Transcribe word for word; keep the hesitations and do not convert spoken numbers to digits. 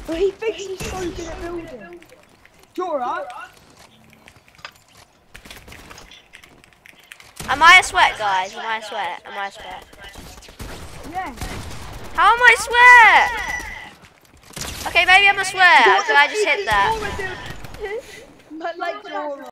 But he thinks he's so good at building. Jora? Am I a sweat, guys? Am I a sweat? Am I a sweat? Yeah. How am I sweat? Okay, maybe I'm a sweat. Because I just hit that. But like Jora.